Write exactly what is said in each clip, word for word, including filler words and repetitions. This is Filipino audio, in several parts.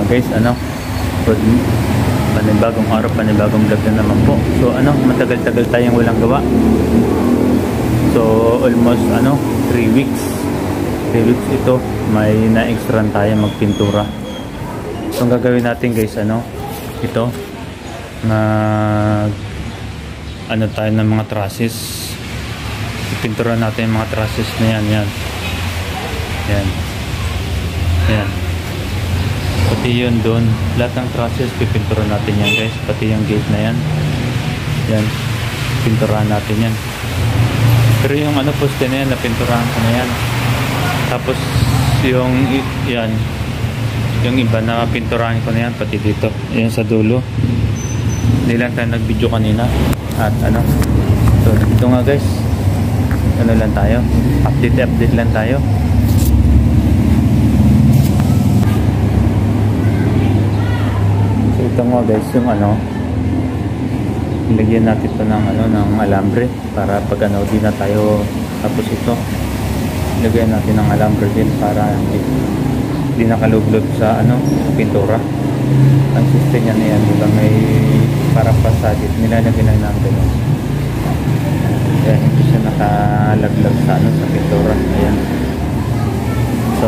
guys, ano, good, panibagong araw, panibagong vlog na naman po. So ano, matagal-tagal tayong walang gawa. So almost ano, three weeks three weeks ito, may na-extra tayo magpintura. So ang gagawin natin guys, ano, ito, mag ano tayo ng mga trusses. Ipintura natin yung mga trusses na yan, yan yan yan, pati yun doon, lahat ng trusses pipintura natin yan guys, pati yung gate na yan, yan, pinturahan natin yan. Pero yung ano, poste na yan, napinturahan ko na yan. Tapos yung yan, yung iba na pinturahan ko na yan, pati dito, yan sa dulo. Hindi lang tayo nag video kanina. At ano, so ito nga guys, ano lang tayo, update update lang tayo. So ito nga guys, yung ano, ilagyan natin ito ng ano, ng alambre para pag ano, di na tayo, tapos ito ilagyan natin ng alambre din para hindi, hindi nakaluglot sa ano, pintura. Ang system niya na yan, diba, may parang pasadit, nilalagyan lang ng gano'n. Kaya hindi siya nakalaglag sa ano, sa pintura. Ayan. So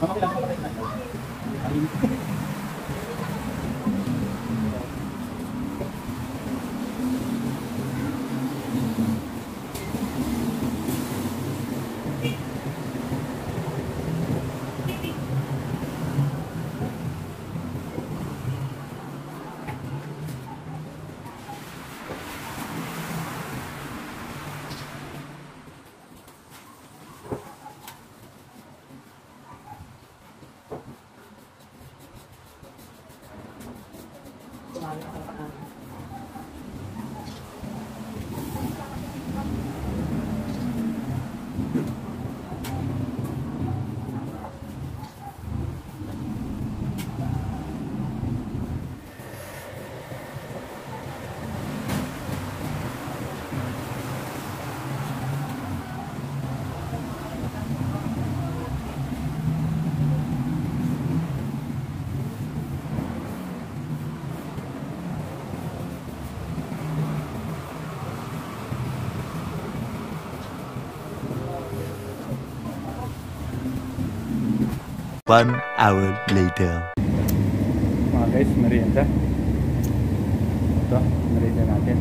One hour later. Mga guys, merienda. Ito, merienda natin.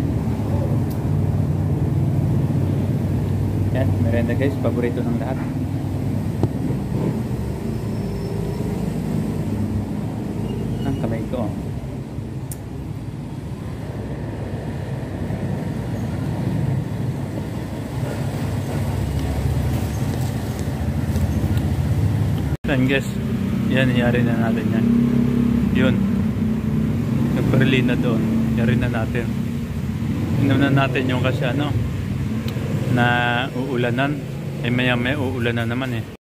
Yan, merienda guys, paborito ng lahat. Ang kamay ko. Yan guys, yan, yari na natin yan. Yun, nagparili na doon, yari na natin. Inom na natin yung kasi ano, na uulanan, eh maya may uulanan naman eh.